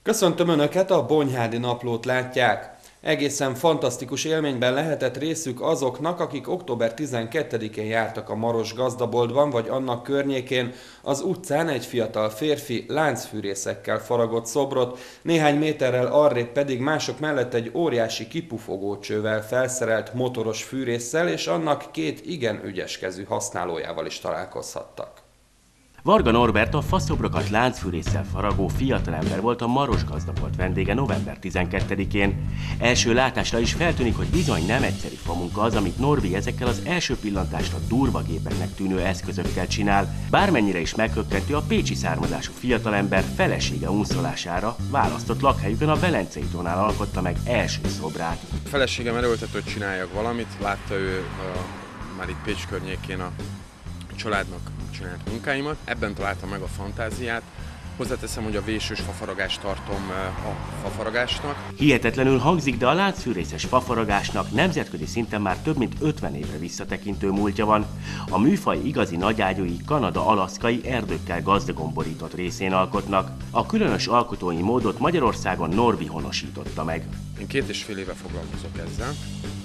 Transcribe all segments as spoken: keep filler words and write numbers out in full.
Köszöntöm Önöket, a Bonyhádi Naplót látják. Egészen fantasztikus élményben lehetett részük azoknak, akik október tizenkettedikén jártak a Maros gazdaboltban vagy annak környékén. Az utcán egy fiatal férfi láncfűrészekkel faragott szobrot, néhány méterrel arrébb pedig mások mellett egy óriási kipufogócsővel felszerelt motoros fűrésszel és annak két igen ügyes kezű használójával is találkozhattak. Varga Norbert, a faszobrokat láncfűrésszel faragó fiatalember volt a Maros gazdabolt vendége november tizenkettedikén. Első látásra is feltűnik, hogy bizony nem egyszerű famunka az, amit Norbi ezekkel az első pillantásra durva gépeknek tűnő eszközökkel csinál. Bármennyire is megkökkentő, a pécsi származású fiatalember felesége unszolására választott lakhelyükön a Velencei tónál alkotta meg első szobrát. A feleségem erőltetett, hogy csináljak valamit, látta ő a, már itt Pécs környékén a családnak csinált munkáimat, ebben találtam meg a fantáziát. Hozzáteszem, hogy a vésős fafaragást tartom a fafaragásnak. Hihetetlenül hangzik, de a láncfűrészes fafaragásnak nemzetközi szinten már több mint ötven évre visszatekintő múltja van. A műfaj igazi nagyágyúi kanada-alaszkai erdőkkel gazdagon borított részén alkotnak. A különös alkotói módot Magyarországon Norbi honosította meg. Én két és fél éve foglalkozok ezzel.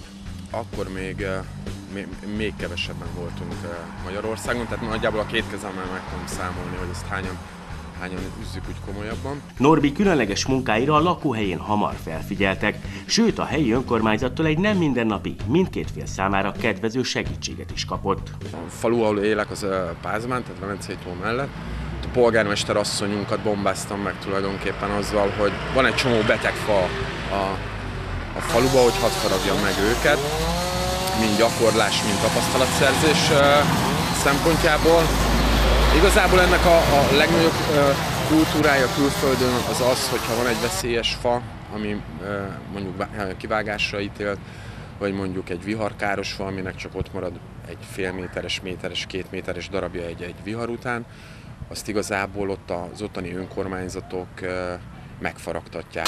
Akkor még még kevesebben voltunk Magyarországon, tehát nagyjából a két kezemmel meg tudom számolni, hogy ezt hányan, hányan üzzük úgy komolyabban. Norbi különleges munkáira a lakóhelyén hamar felfigyeltek, sőt a helyi önkormányzattól egy nem mindennapi, mindkét fél számára kedvező segítséget is kapott. A falu, ahol élek, az Pázmány, tehát Velencei tó mellett. A polgármester asszonyunkat bombáztam meg tulajdonképpen azzal, hogy van egy csomó beteg fa a, a faluba, hogy hadd faragjam meg őket. Mind gyakorlás, mind tapasztalatszerzés szempontjából. Igazából ennek a, a legnagyobb kultúrája külföldön az az, hogyha van egy veszélyes fa, ami mondjuk kivágásra ítélt, vagy mondjuk egy viharkáros fa, aminek csak ott marad egy fél méteres, méteres, két méteres darabja egy, egy vihar után, azt igazából ott az ottani önkormányzatok megfaragtatják.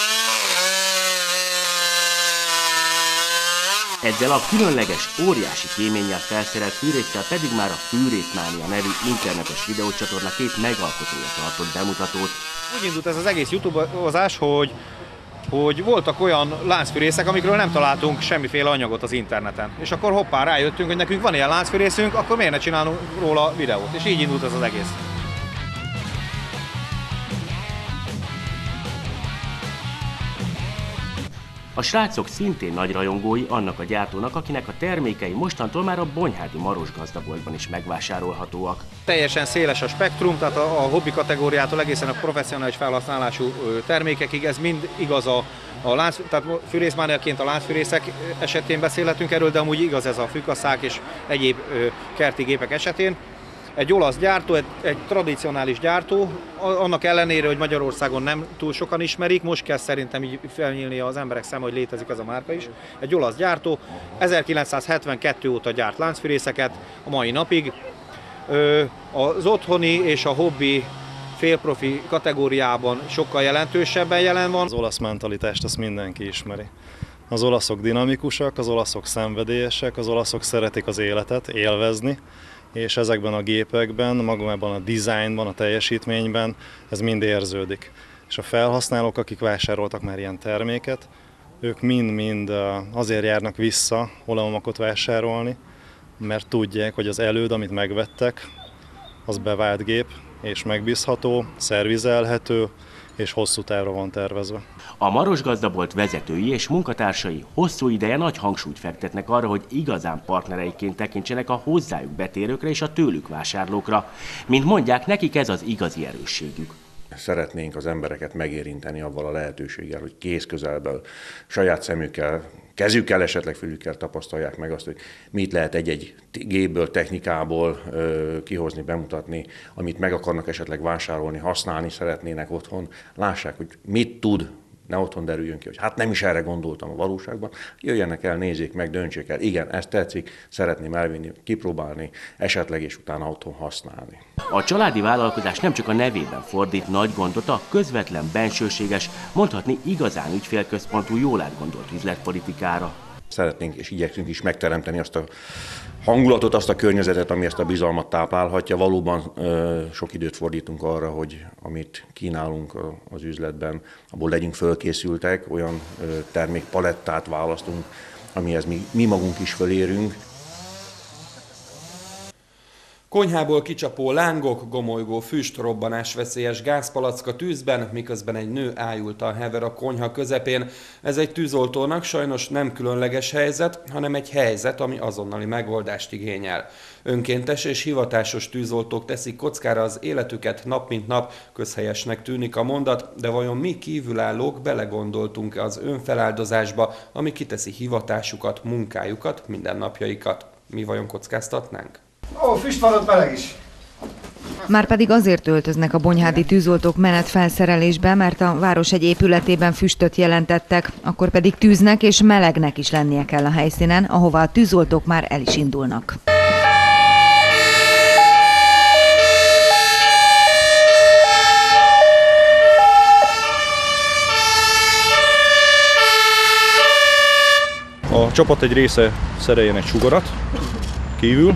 Ezzel a különleges, óriási kéménnyel felszerelt fűrésszel pedig már a Fűrészmánia nevű internetes videócsatorna két megalkotója tartott bemutatót. Úgy indult ez az egész YouTube-ozás, hogy, hogy voltak olyan láncfűrészek, amikről nem találtunk semmiféle anyagot az interneten. És akkor hoppá, rájöttünk, hogy nekünk van ilyen láncfűrészünk, akkor miért ne csinálunk róla videót. És így indult ez az egész. A srácok szintén nagy rajongói annak a gyártónak, akinek a termékei mostantól már a Bonyhádi Maros gazdaboltban is megvásárolhatóak. Teljesen széles a spektrum, tehát a, a hobbi kategóriától egészen a professzionális felhasználású termékekig, ez mind igaz a, a lánc, tehát fűrészmániaként a láncfűrészek esetén beszélhetünk erről, de amúgy igaz ez a fűkaszák és egyéb ö, kerti gépek esetén. Egy olasz gyártó, egy, egy tradicionális gyártó, annak ellenére, hogy Magyarországon nem túl sokan ismerik, most kezd szerintem így felnyílni az emberek szeme, hogy létezik ez a márka is. Egy olasz gyártó, ezerkilencszázhetvenkettő óta gyárt láncfűrészeket a mai napig. Az otthoni és a hobbi félprofi kategóriában sokkal jelentősebben jelen van. Az olasz mentalitást azt mindenki ismeri. Az olaszok dinamikusak, az olaszok szenvedélyesek, az olaszok szeretik az életet, élvezni, és ezekben a gépekben, magában a dizájnban, a teljesítményben ez mind érződik. És a felhasználók, akik vásároltak már ilyen terméket, ők mind-mind azért járnak vissza olamomakot vásárolni, mert tudják, hogy az előd, amit megvettek, az bevált gép, és megbízható, szervizelhető, és hosszú távra van tervezve. A Maros gazdabolt vezetői és munkatársai hosszú ideje nagy hangsúlyt fektetnek arra, hogy igazán partnereiként tekintsenek a hozzájuk betérőkre és a tőlük vásárlókra. Mint mondják, nekik ez az igazi erősségük. Szeretnénk az embereket megérinteni avval a lehetőséggel, hogy kéz közelből, saját szemükkel, kezükkel, esetleg fülükkel tapasztalják meg azt, hogy mit lehet egy-egy gépből, technikából ö, kihozni, bemutatni, amit meg akarnak esetleg vásárolni, használni szeretnének otthon. Lássák, hogy mit tud, ne otthon derüljön ki, hogy hát nem is erre gondoltam a valóságban. Jöjjenek el, nézzék meg, döntsék el. Igen, ezt tetszik, szeretném elvinni, kipróbálni, esetleg és utána otthon használni. A családi vállalkozás nem csak a nevében fordít nagy gondot a közvetlen, bensőséges, mondhatni igazán ügyfélközpontú, jól átgondolt üzletpolitikára. szeretnénk és igyekszünk is megteremteni azt a hangulatot, azt a környezetet, ami ezt a bizalmat táplálhatja. Valóban sok időt fordítunk arra, hogy amit kínálunk az üzletben, abból legyünk fölkészültek, olyan termékpalettát választunk, amihez mi, mi magunk is fölérünk. Konyhából kicsapó lángok, gomolygó füst, robbanásveszélyes gázpalacka tűzben, miközben egy nő ájultan hever a konyha közepén. Ez egy tűzoltónak sajnos nem különleges helyzet, hanem egy helyzet, ami azonnali megoldást igényel. Önkéntes és hivatásos tűzoltók teszik kockára az életüket nap mint nap, közhelyesnek tűnik a mondat, de vajon mi kívülállók belegondoltunk-e az önfeláldozásba, ami kiteszi hivatásukat, munkájukat, mindennapjaikat? Mi vajon kockáztatnánk? Ó, füst van ott, meleg is. Márpedig azért öltöznek a bonyhádi tűzoltók menetfelszerelésbe, mert a város egy épületében füstöt jelentettek, akkor pedig tűznek és melegnek is lennie kell a helyszínen, ahova a tűzoltók már el is indulnak. A csapat egy része szereljen egy sugarat kívül.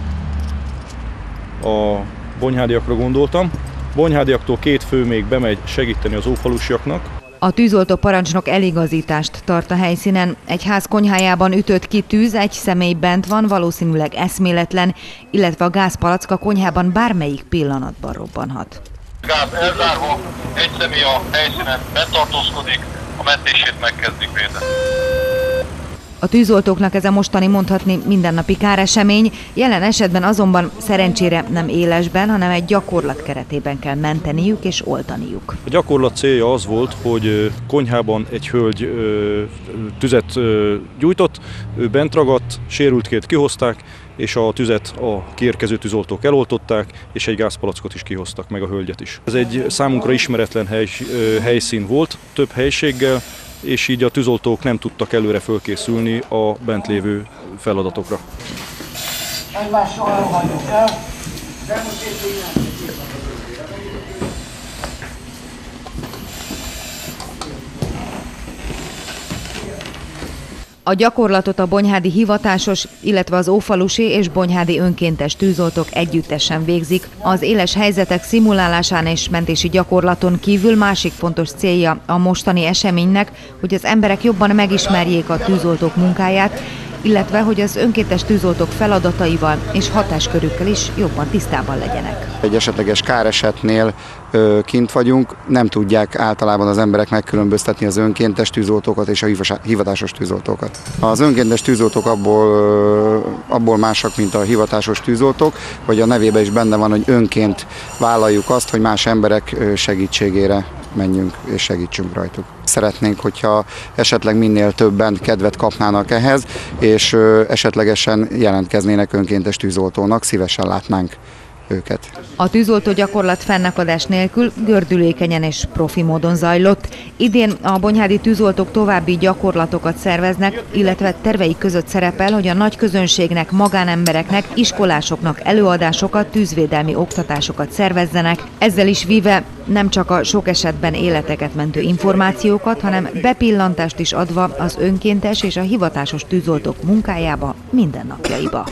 A bonyhádiakra gondoltam. Bonyhádiaktól két fő még bemegy segíteni az ófalusiaknak. A tűzoltó parancsnok eligazítást tart a helyszínen. Egy ház konyhájában ütött ki tűz, egy személy bent van, valószínűleg eszméletlen, illetve a gázpalacka konyhában bármelyik pillanatban robbanhat. Gáz elzárva, egy személy a helyszínen betartózkodik, a mentését megkezdik védeni. A tűzoltóknak ez a mostani mondhatni mindennapi káresemény, jelen esetben azonban szerencsére nem élesben, hanem egy gyakorlat keretében kell menteniük és oltaniuk. A gyakorlat célja az volt, hogy konyhában egy hölgy tüzet gyújtott, ő bent ragadt, sérültkét kihozták, és a tüzet a kiérkező tűzoltók eloltották, és egy gázpalackot is kihoztak, meg a hölgyet is. Ez egy számunkra ismeretlen hely, helyszín volt, több helységgel, és így a tűzoltók nem tudtak előre fölkészülni a bent lévő feladatokra. A gyakorlatot a bonyhádi hivatásos, illetve az ófalusi és bonyhádi önkéntes tűzoltók együttesen végzik. Az éles helyzetek szimulálásán és mentési gyakorlaton kívül másik fontos célja a mostani eseménynek, hogy az emberek jobban megismerjék a tűzoltók munkáját, illetve hogy az önkéntes tűzoltók feladataival és hatáskörükkel is jobban tisztában legyenek. Egy esetleges káresetnél ö, kint vagyunk, nem tudják általában az emberek megkülönböztetni az önkéntes tűzoltókat és a hivatásos tűzoltókat. Az önkéntes tűzoltók abból, ö, abból másak, mint a hivatásos tűzoltók, hogy a nevében is benne van, hogy önként vállaljuk azt, hogy más emberek segítségére menjünk és segítsünk rajtuk. Szeretnénk, hogyha esetleg minél többen kedvet kapnának ehhez, és ö, esetlegesen jelentkeznének önkéntes tűzoltónak, szívesen látnánk őket. A tűzoltó gyakorlat fennakadás nélkül gördülékenyen és profi módon zajlott. Idén a bonyhádi tűzoltók további gyakorlatokat szerveznek, illetve terveik között szerepel, hogy a nagy közönségnek, magánembereknek, iskolásoknak előadásokat, tűzvédelmi oktatásokat szervezzenek. Ezzel is víve nem csak a sok esetben életeket mentő információkat, hanem bepillantást is adva az önkéntes és a hivatásos tűzoltók munkájába, mindennapjaiba.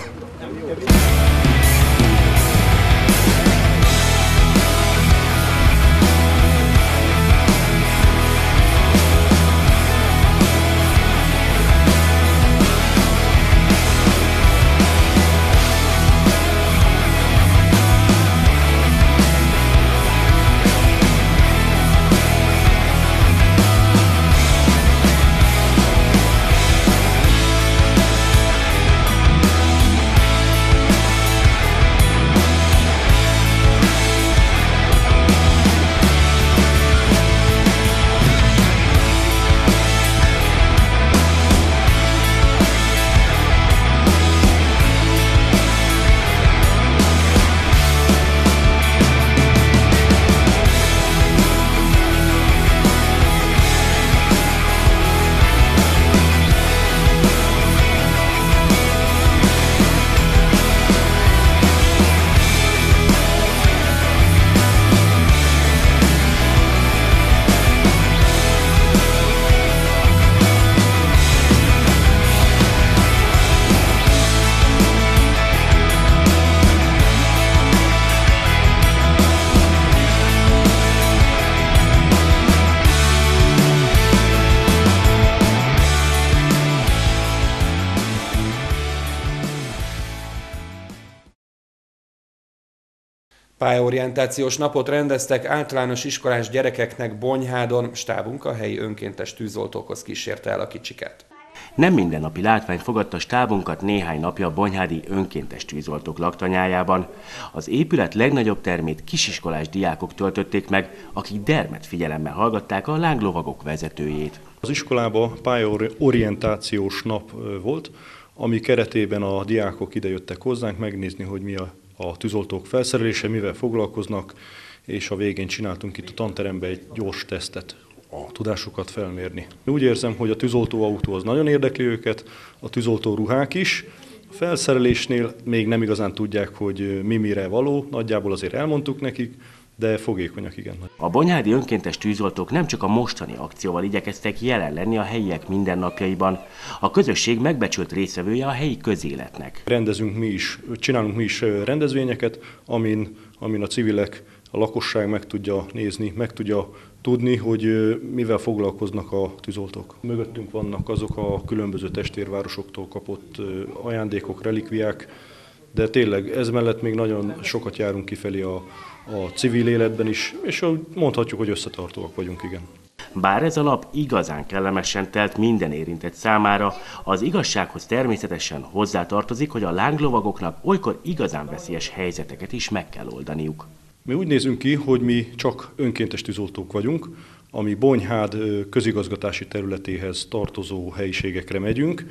Pályaorientációs napot rendeztek általános iskolás gyerekeknek Bonyhádon, stábunk a helyi önkéntes tűzoltókhoz kísérte el a kicsiket. Nem mindennapi látvány fogadta stábunkat néhány napja a bonyhádi önkéntes tűzoltók laktanyájában. Az épület legnagyobb termét kisiskolás diákok töltötték meg, akik dermedt figyelemmel hallgatták a lánglovagok vezetőjét. Az iskolában pályaorientációs nap volt, ami keretében a diákok idejöttek hozzánk megnézni, hogy mi a, a tűzoltók felszerelése, mivel foglalkoznak, és a végén csináltunk itt a tanteremben egy gyors tesztet, a tudásukat felmérni. Úgy érzem, hogy a tűzoltóautó az nagyon érdekli őket, a tűzoltó ruhák is. A felszerelésnél még nem igazán tudják, hogy mi mire való, nagyjából azért elmondtuk nekik, de fogékonyak, igen. A bonyhádi önkéntes tűzoltók nem csak a mostani akcióval igyekeztek jelen lenni a helyiek mindennapjaiban. A közösség megbecsült résztvevője a helyi közéletnek. Rendezünk mi is, csinálunk mi is rendezvényeket, amin, amin a civilek, a lakosság meg tudja nézni, meg tudja tudni, hogy mivel foglalkoznak a tűzoltók. Mögöttünk vannak azok a különböző testvérvárosoktól kapott ajándékok, relikviák, de tényleg ez mellett még nagyon sokat járunk kifelé a, a civil életben is, és mondhatjuk, hogy összetartóak vagyunk, igen. Bár ez a nap igazán kellemesen telt minden érintett számára, az igazsághoz természetesen hozzátartozik, hogy a lánglovagoknak olykor igazán veszélyes helyzeteket is meg kell oldaniuk. Mi úgy nézünk ki, hogy mi csak önkéntes tűzoltók vagyunk, ami Bonyhád közigazgatási területéhez tartozó helyiségekre megyünk.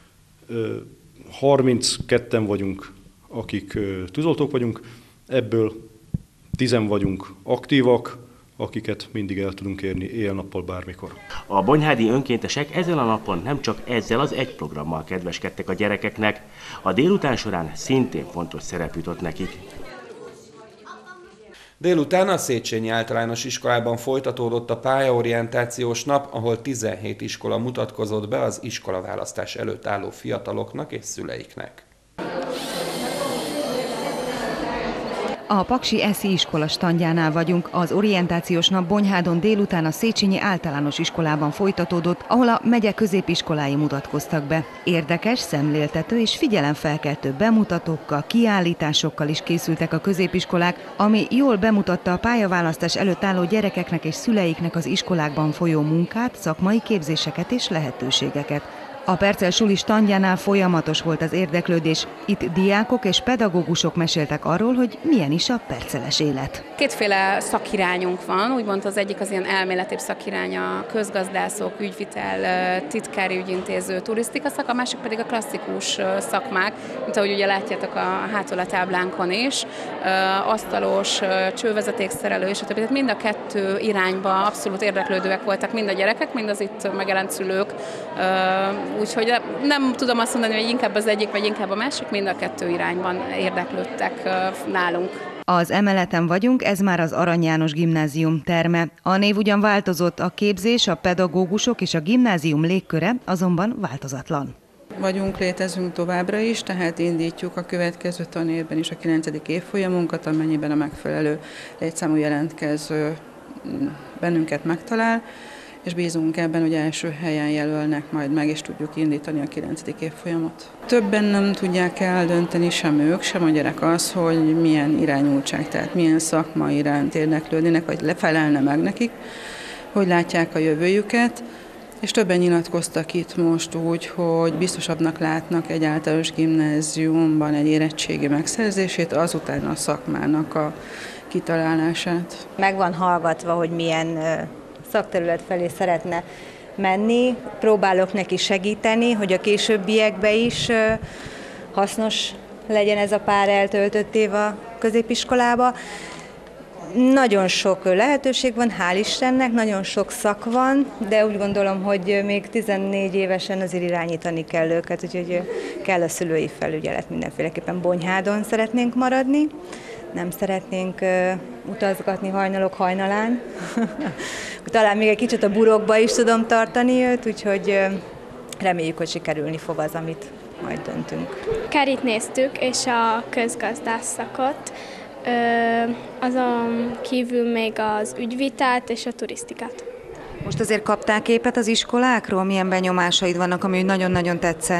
harmincketten vagyunk, akik tűzoltók vagyunk, ebből tizen vagyunk aktívak, akiket mindig el tudunk érni éjjel-nappal bármikor. A bonyhádi önkéntesek ezen a napon nem csak ezzel az egy programmal kedveskedtek a gyerekeknek, a délután során szintén fontos szerep jutott nekik. Délután a Széchenyi Általános Iskolában folytatódott a pályaorientációs nap, ahol tizenhét iskola mutatkozott be az iskolaválasztás előtt álló fiataloknak és szüleiknek. A Paksi Eszi iskola standjánál vagyunk. Az orientációs nap Bonyhádon délután a Széchenyi Általános Iskolában folytatódott, ahol a megye középiskolái mutatkoztak be. Érdekes, szemléltető és figyelemfelkeltő bemutatókkal, kiállításokkal is készültek a középiskolák, ami jól bemutatta a pályaválasztás előtt álló gyerekeknek és szüleiknek az iskolákban folyó munkát, szakmai képzéseket és lehetőségeket. A Percel Suli standjánál folyamatos volt az érdeklődés. Itt diákok és pedagógusok meséltek arról, hogy milyen is a perceles élet. Kétféle szakirányunk van, úgymond az egyik az ilyen elméletibb szakirány, a közgazdászok, ügyvitel, titkári ügyintéző, turisztika szak, a másik pedig a klasszikus szakmák, mint ahogy ugye látjátok a hátul a táblánkon is, asztalos, csővezetékszerelő és a többi. Tehát mind a kettő irányba abszolút érdeklődőek voltak mind a gyerekek, mind az itt megjelent szülők. Úgyhogy nem tudom azt mondani, hogy inkább az egyik, vagy inkább a másik, mind a kettő irányban érdeklődtek nálunk. Az emeleten vagyunk, ez már az Arany János Gimnázium terme. A név ugyan változott, a képzés, a pedagógusok és a gimnázium légköre azonban változatlan. Vagyunk, létezünk továbbra is, tehát indítjuk a következő tanévben is a kilencedik évfolyamunkat, amennyiben a megfelelő létszámú jelentkező bennünket megtalál, és bízunk ebben, hogy első helyen jelölnek majd meg, és tudjuk indítani a kilencedik évfolyamot. Többen nem tudják eldönteni, sem ők, sem a gyerek az, hogy milyen irányultság, tehát milyen szakma iránt érdeklődnének, vagy lefelelne meg nekik, hogy látják a jövőjüket, és többen nyilatkoztak itt most úgy, hogy biztosabbnak látnak egy általános gimnáziumban egy érettségi megszerzését, azután a szakmának a kitalálását. Meg van hallgatva, hogy milyen szakterület felé szeretne menni. Próbálok neki segíteni, hogy a későbbiekben is hasznos legyen ez a pár eltöltött év a középiskolába. Nagyon sok lehetőség van, hál' Istennek, nagyon sok szak van, de úgy gondolom, hogy még tizennégy évesen azért irányítani kell őket, úgyhogy kell a szülői felügyelet, mindenféleképpen Bonyhádon szeretnénk maradni. Nem szeretnénk uh, utazgatni hajnalok hajnalán. Talán még egy kicsit a burokba is tudom tartani őt, úgyhogy uh, reméljük, hogy sikerülni fog az, amit majd döntünk. Kerit néztük, és a közgazdász szakot. Uh, azon kívül még az ügyvitelt és a turisztikát. Most azért kaptál képet az iskolákról? Milyen benyomásaid vannak, ami nagyon-nagyon tetszett?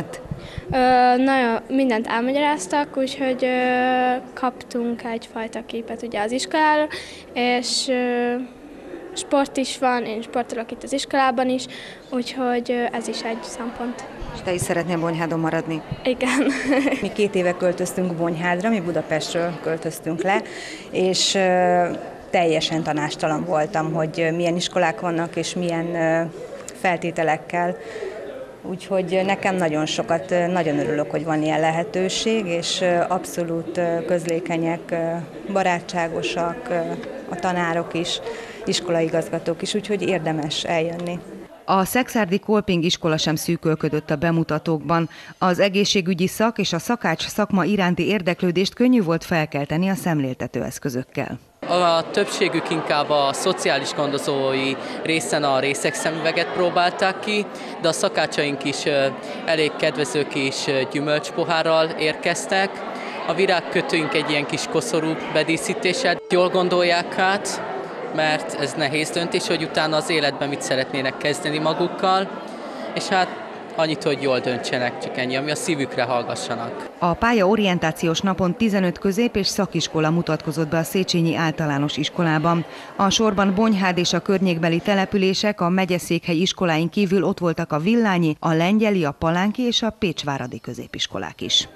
Ö, nagyon mindent elmagyaráztak, úgyhogy ö, kaptunk egyfajta képet ugye az iskoláról, és ö, sport is van, én sportolok itt az iskolában is, úgyhogy ö, ez is egy szempont. És te is szeretnél Bonyhádon maradni? Igen. Mi két éve költöztünk Bonyhádra, mi Budapestről költöztünk le, és ö, teljesen tanástalan voltam, hogy milyen iskolák vannak, és milyen ö, feltételekkel. Úgyhogy nekem nagyon sokat, nagyon örülök, hogy van ilyen lehetőség, és abszolút közlékenyek, barátságosak, a tanárok is, iskolaigazgatók is, úgyhogy érdemes eljönni. A szekszárdi Kolping iskola sem szűkölködött a bemutatókban. Az egészségügyi szak és a szakács szakma iránti érdeklődést könnyű volt felkelteni a szemléltető eszközökkel. A többségük inkább a szociális gondozói részen a részegszemüveget próbálták ki, de a szakácsaink is elég kedvező kis gyümölcspohárral érkeztek. A virágkötőink egy ilyen kis koszorú bedíszítéssel jól gondolják át, mert ez nehéz döntés, hogy utána az életben mit szeretnének kezdeni magukkal, és hát annyit, hogy jól döntsenek, csak ennyi, ami a szívükre hallgassanak. A pályaorientációs napon tizenöt közép- és szakiskola mutatkozott be a Széchenyi Általános Iskolában. A sorban Bonyhád és a környékbeli települések, a megyeszékhely iskoláin kívül ott voltak a Villányi, a Lengyeli, a Palánki és a Pécsváradi középiskolák is.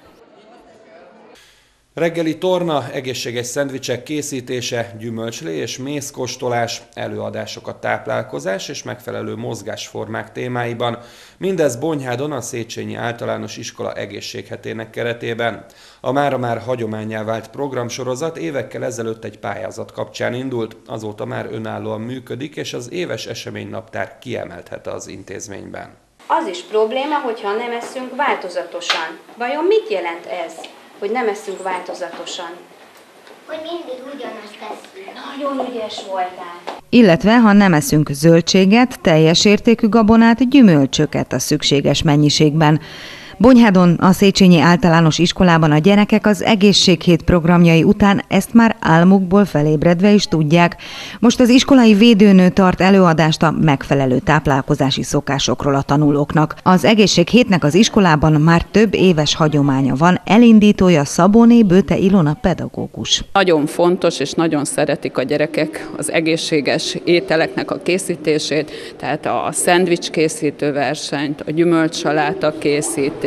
Reggeli torna, egészséges szendvicsek készítése, gyümölcslé és mézkóstolás, előadások a táplálkozás és megfelelő mozgásformák témáiban. Mindez Bonyhádon a Széchenyi Általános Iskola egészséghetének keretében. A mára már hagyománnyá vált programsorozat évekkel ezelőtt egy pályázat kapcsán indult, azóta már önállóan működik, és az éves eseménynaptár kiemelthete az intézményben. Az is probléma, hogyha nem eszünk változatosan. Vajon mit jelent ez, hogy nem eszünk változatosan? Hogy mindig ugyanazt tesszük. Nagyon ügyes voltál. Illetve, ha nem eszünk zöldséget, teljes értékű gabonát, gyümölcsöket a szükséges mennyiségben. Bonyhádon, a Széchenyi Általános Iskolában a gyerekek az egészséghét programjai után ezt már álmukból felébredve is tudják. Most az iskolai védőnő tart előadást a megfelelő táplálkozási szokásokról a tanulóknak. Az egészséghétnek az iskolában már több éves hagyománya van, elindítója Szabóné Böte Ilona pedagógus. Nagyon fontos és nagyon szeretik a gyerekek az egészséges ételeknek a készítését, tehát a szendvics készítő versenyt, a gyümölcsaláta készítést,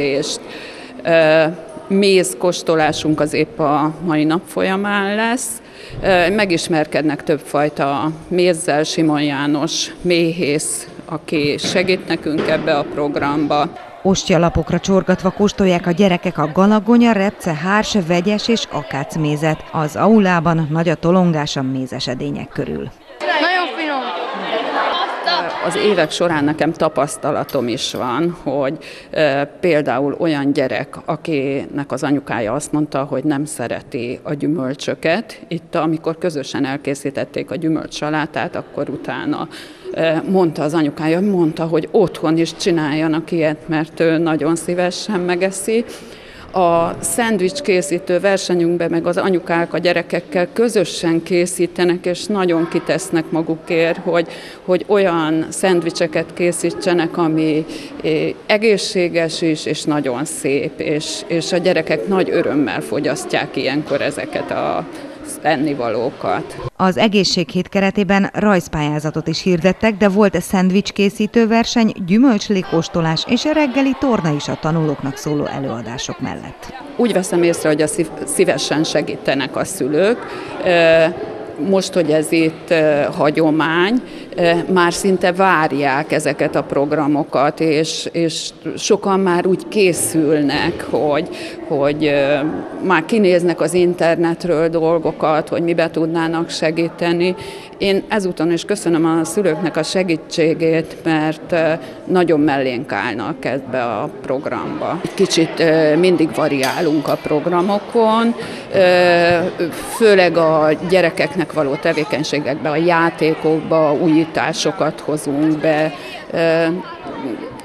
mézkóstolásunk az épp a mai nap folyamán lesz. Megismerkednek többfajta mézzel, Simon János méhész, aki segít nekünk ebbe a programba. Ostyalapokra csorgatva kóstolják a gyerekek a galagonya, repce, hárs, vegyes és akácmézet. Az aulában nagy a tolongás a mézesedények körül. Nagyon finom! Az évek során nekem tapasztalatom is van, hogy e, például olyan gyerek, akinek az anyukája azt mondta, hogy nem szereti a gyümölcsöket. Itt, amikor közösen elkészítették a gyümölcssalátát, akkor utána e, mondta az anyukája, mondta, hogy otthon is csináljanak ilyet, mert ő nagyon szívesen megeszi. A szendvics készítő versenyünkben meg az anyukák a gyerekekkel közösen készítenek, és nagyon kitesznek magukért, hogy, hogy olyan szendvicseket készítsenek, ami egészséges is, és nagyon szép, és, és a gyerekek nagy örömmel fogyasztják ilyenkor ezeket a ennivalókat. Az egészséghét keretében rajzpályázatot is hirdettek, de volt szendvics készítő verseny, gyümölcslékóstolás és a reggeli torna is a tanulóknak szóló előadások mellett. Úgy veszem észre, hogy a szívesen segítenek a szülők. Most, hogy ez itt hagyomány, már szinte várják ezeket a programokat, és, és sokan már úgy készülnek, hogy, hogy már kinéznek az internetről dolgokat, hogy mibe tudnának segíteni. Én ezúton is köszönöm a szülőknek a segítségét, mert nagyon mellénk állnak ebbe a programba. Kicsit mindig variálunk a programokon, főleg a gyerekeknek való tevékenységekbe, a játékokba újításokat hozunk be.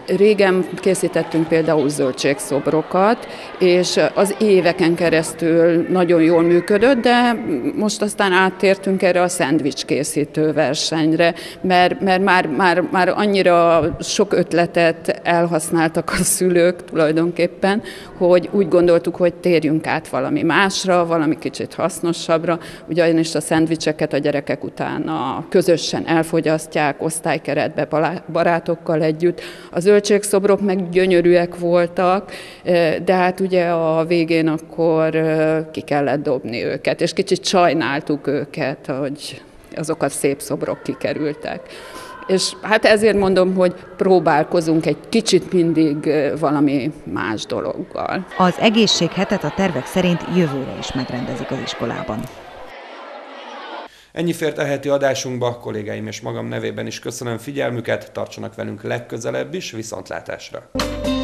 Régen készítettünk például zöldségszobrokat, és az éveken keresztül nagyon jól működött, de most aztán áttértünk erre a szendvics készítő versenyre, mert, mert már, már, már annyira sok ötletet elhasználtak a szülők tulajdonképpen, hogy úgy gondoltuk, hogy térjünk át valami másra, valami kicsit hasznosabbra, ugyanis a szendvicseket a gyerekek utána közösen elfogyasztják, osztálykeretbe barátokkal együtt. A zöldségszobrok meg gyönyörűek voltak, de hát ugye a végén akkor ki kellett dobni őket, és kicsit sajnáltuk őket, hogy azok a szép szobrok kikerültek. És hát ezért mondom, hogy próbálkozunk egy kicsit mindig valami más dologgal. Az egészséghetet a tervek szerint jövőre is megrendezik az iskolában. Ennyi fért e heti adásunkba, kollégáim és magam nevében is köszönöm figyelmüket, tartsanak velünk legközelebb is, viszontlátásra!